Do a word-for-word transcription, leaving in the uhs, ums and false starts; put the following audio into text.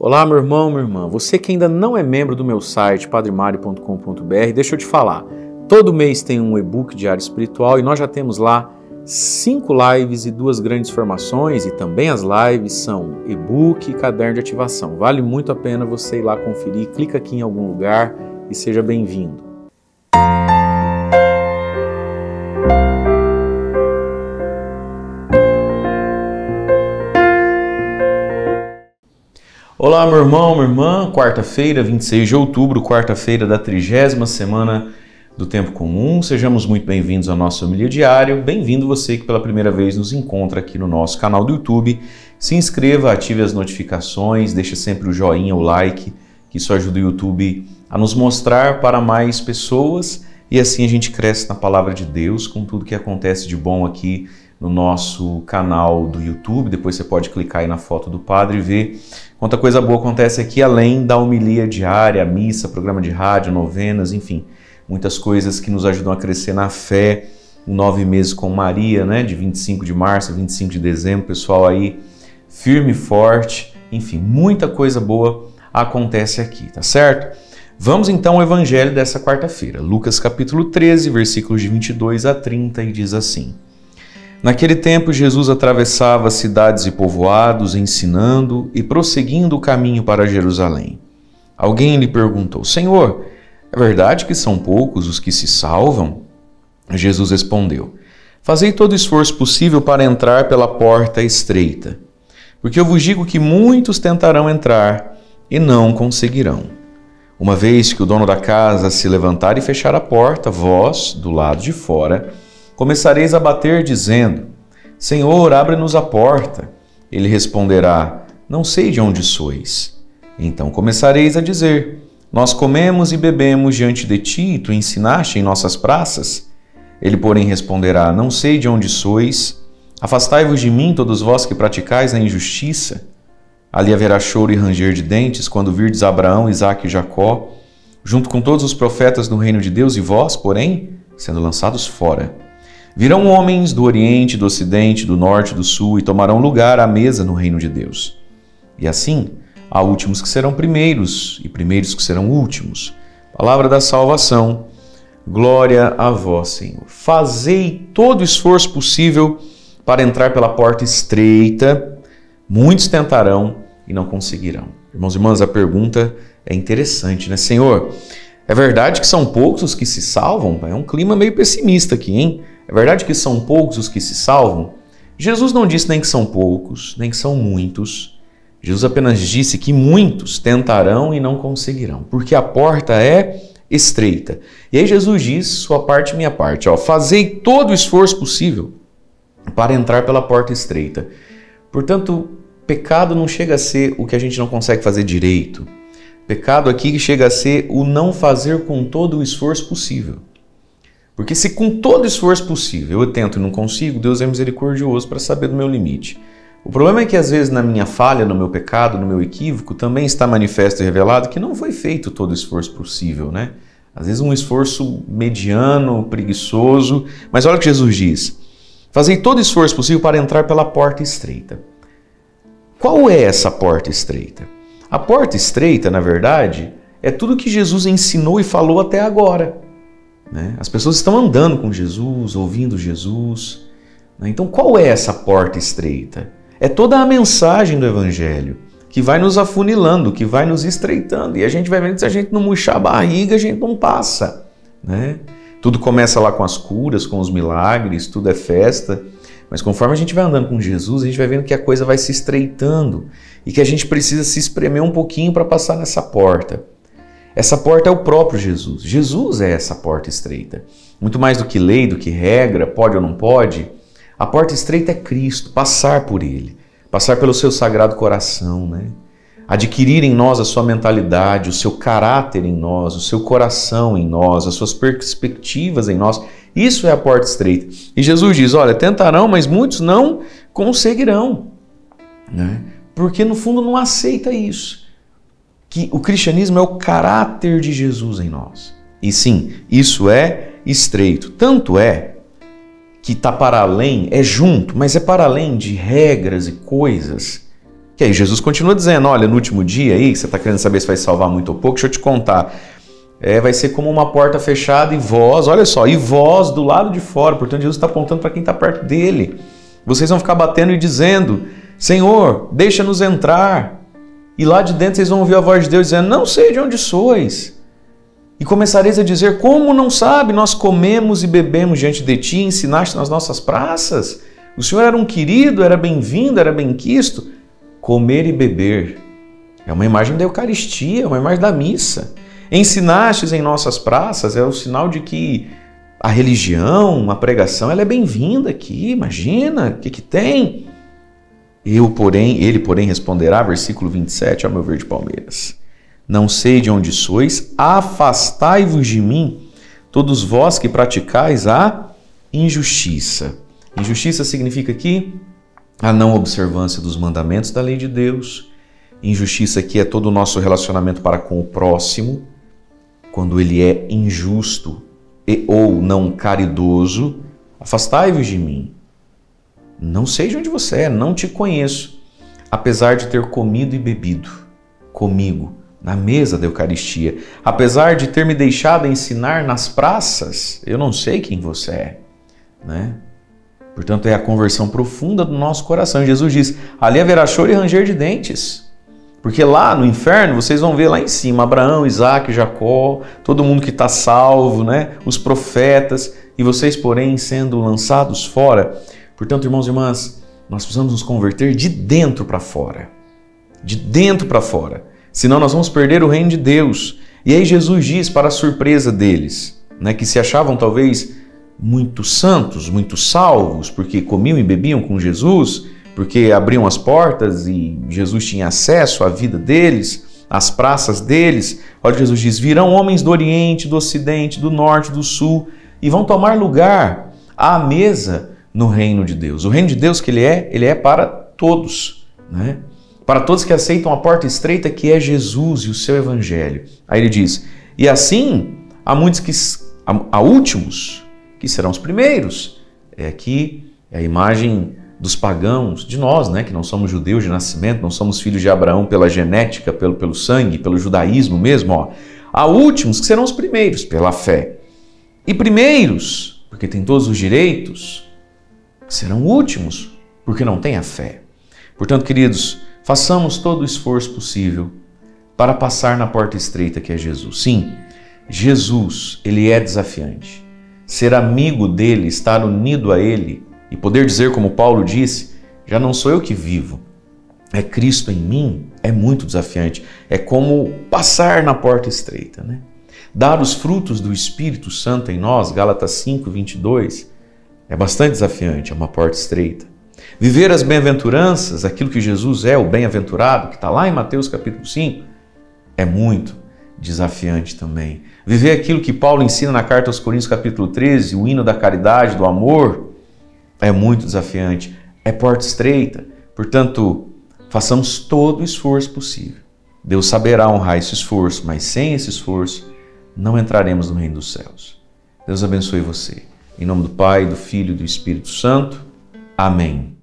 Olá, meu irmão, minha irmã. Você que ainda não é membro do meu site, padre mario ponto com ponto br, deixa eu te falar. Todo mês tem um e-book diário espiritual e nós já temos lá cinco lives e duas grandes formações, e também as lives são e-book e caderno de ativação. Vale muito a pena você ir lá conferir. Clica aqui em algum lugar e seja bem-vindo. Olá, meu irmão, minha irmã. Quarta-feira, vinte e seis de outubro, quarta-feira da trigésima semana do Tempo Comum. Sejamos muito bem-vindos ao nosso homilia diário. Bem-vindo você que pela primeira vez nos encontra aqui no nosso canal do YouTube. Se inscreva, ative as notificações, deixe sempre o joinha, o like, que isso ajuda o YouTube a nos mostrar para mais pessoas e assim a gente cresce na Palavra de Deus com tudo que acontece de bom aqui no nosso canal do YouTube. Depois você pode clicar aí na foto do padre e ver quanta coisa boa acontece aqui, além da homilia diária, missa, programa de rádio, novenas, enfim, muitas coisas que nos ajudam a crescer na fé. Nove meses com Maria, né, de vinte e cinco de março a vinte e cinco de dezembro, pessoal aí firme e forte, enfim, muita coisa boa acontece aqui, tá certo? Vamos então ao evangelho dessa quarta-feira, Lucas capítulo treze, versículos de vinte e dois a trinta, e diz assim: Naquele tempo, Jesus atravessava cidades e povoados, ensinando e prosseguindo o caminho para Jerusalém. Alguém lhe perguntou: Senhor, é verdade que são poucos os que se salvam? Jesus respondeu: Fazei todo o esforço possível para entrar pela porta estreita, porque eu vos digo que muitos tentarão entrar e não conseguirão. Uma vez que o dono da casa se levantar e fechar a porta, vós, do lado de fora, começareis a bater, dizendo: Senhor, abre-nos a porta. Ele responderá: Não sei de onde sois. Então começareis a dizer: Nós comemos e bebemos diante de ti, e tu ensinaste em nossas praças. Ele, porém, responderá: Não sei de onde sois. Afastai-vos de mim, todos vós que praticais a injustiça. Ali haverá choro e ranger de dentes, quando virdes Abraão, Isaque e Jacó, junto com todos os profetas no reino de Deus, e vós, porém, sendo lançados fora. Virão homens do Oriente, do Ocidente, do Norte e do Sul e tomarão lugar à mesa no reino de Deus. E assim, há últimos que serão primeiros e primeiros que serão últimos. Palavra da salvação, glória a vós, Senhor. Fazei todo o esforço possível para entrar pela porta estreita. Muitos tentarão e não conseguirão. Irmãos e irmãs, a pergunta é interessante, né? Senhor, é verdade que são poucos os que se salvam? É um clima meio pessimista aqui, hein? É verdade que são poucos os que se salvam? Jesus não disse nem que são poucos, nem que são muitos. Jesus apenas disse que muitos tentarão e não conseguirão, porque a porta é estreita. E aí Jesus diz, sua parte e minha parte, ó, fazei todo o esforço possível para entrar pela porta estreita. Portanto, pecado não chega a ser o que a gente não consegue fazer direito. Pecado aqui chega a ser o não fazer com todo o esforço possível. Porque se com todo o esforço possível eu tento e não consigo, Deus é misericordioso para saber do meu limite. O problema é que às vezes na minha falha, no meu pecado, no meu equívoco, também está manifesto e revelado que não foi feito todo o esforço possível, né? Às vezes um esforço mediano, preguiçoso, mas olha o que Jesus diz: fazei todo o esforço possível para entrar pela porta estreita. Qual é essa porta estreita? A porta estreita, na verdade, é tudo que Jesus ensinou e falou até agora. Né? As pessoas estão andando com Jesus, ouvindo Jesus. Né? Então, qual é essa porta estreita? É toda a mensagem do Evangelho que vai nos afunilando, que vai nos estreitando. E a gente vai vendo que se a gente não murchar a barriga, a gente não passa. Né? Tudo começa lá com as curas, com os milagres, tudo é festa. Mas conforme a gente vai andando com Jesus, a gente vai vendo que a coisa vai se estreitando e que a gente precisa se espremer um pouquinho para passar nessa porta. Essa porta é o próprio Jesus. Jesus é essa porta estreita. Muito mais do que lei, do que regra, pode ou não pode, a porta estreita é Cristo, passar por Ele, passar pelo seu sagrado coração, né? Adquirir em nós a sua mentalidade, o seu caráter em nós, o seu coração em nós, as suas perspectivas em nós. Isso é a porta estreita. E Jesus diz, olha, tentarão, mas muitos não conseguirão. Né? Porque no fundo não aceita isso. Que o cristianismo é o caráter de Jesus em nós. E sim, isso é estreito. Tanto é que está para além, é junto, mas é para além de regras e coisas Que aí Jesus continua dizendo, olha, no último dia aí, você está querendo saber se vai salvar muito ou pouco, deixa eu te contar. É, vai ser como uma porta fechada e vós, olha só, e vós do lado de fora. Portanto, Jesus está apontando para quem está perto dele. Vocês vão ficar batendo e dizendo, Senhor, deixa-nos entrar. E lá de dentro vocês vão ouvir a voz de Deus dizendo, não sei de onde sois. E começareis a dizer, como não sabe, nós comemos e bebemos diante de ti, ensinaste nas nossas praças. O Senhor era um querido, era bem-vindo, era bem-quisto. Comer e beber é uma imagem da Eucaristia, é uma imagem da missa. Ensinastes em nossas praças é o sinal de que a religião, a pregação, ela é bem-vinda aqui, imagina, o que que tem? Eu, porém, ele, porém, responderá, versículo vinte e sete, ao meu ver de Palmeiras. Não sei de onde sois, afastai-vos de mim, todos vós que praticais a injustiça. Injustiça significa aqui a não observância dos mandamentos da lei de Deus. Injustiça aqui é todo o nosso relacionamento para com o próximo, quando ele é injusto e, ou não caridoso. Afastai-vos de mim. Não sei de onde você é, não te conheço, apesar de ter comido e bebido comigo na mesa da Eucaristia, apesar de ter me deixado ensinar nas praças, eu não sei quem você é, né? Portanto, é a conversão profunda do nosso coração. Jesus diz, ali haverá choro e ranger de dentes, porque lá no inferno vocês vão ver lá em cima Abraão, Isaac, Jacó, todo mundo que está salvo, né? Os profetas, e vocês, porém, sendo lançados fora. Portanto, irmãos e irmãs, nós precisamos nos converter de dentro para fora. De dentro para fora. Senão nós vamos perder o reino de Deus. E aí Jesus diz, para a surpresa deles, né, que se achavam talvez muito santos, muito salvos, porque comiam e bebiam com Jesus, porque abriam as portas e Jesus tinha acesso à vida deles, às praças deles. Olha, Jesus diz, virão homens do Oriente, do Ocidente, do Norte, do Sul, e vão tomar lugar à mesa no reino de Deus. O reino de Deus que ele é, ele é para todos, né? Para todos que aceitam a porta estreita que é Jesus e o seu evangelho. Aí ele diz, e assim há muitos que, há, há últimos que serão os primeiros. É aqui é a imagem dos pagãos, de nós, né, que não somos judeus de nascimento, não somos filhos de Abraão pela genética, pelo, pelo sangue, pelo judaísmo mesmo. Ó. Há últimos que serão os primeiros pela fé. E primeiros, porque têm todos os direitos, serão últimos, porque não têm a fé. Portanto, queridos, façamos todo o esforço possível para passar na porta estreita que é Jesus. Sim, Jesus, ele é desafiante. Ser amigo dele, estar unido a ele e poder dizer como Paulo disse, já não sou eu que vivo, é Cristo em mim, é muito desafiante. É como passar na porta estreita, né? Dar os frutos do Espírito Santo em nós, Gálatas cinco, vinte e dois, é bastante desafiante, é uma porta estreita. Viver as bem-aventuranças, aquilo que Jesus é, o bem-aventurado, que está lá em Mateus capítulo cinco, é muito desafiante também. Viver aquilo que Paulo ensina na carta aos Coríntios capítulo treze, o hino da caridade, do amor, é muito desafiante. É porta estreita. Portanto, façamos todo o esforço possível. Deus saberá honrar esse esforço, mas sem esse esforço, não entraremos no reino dos céus. Deus abençoe você. Em nome do Pai, do Filho e do Espírito Santo. Amém.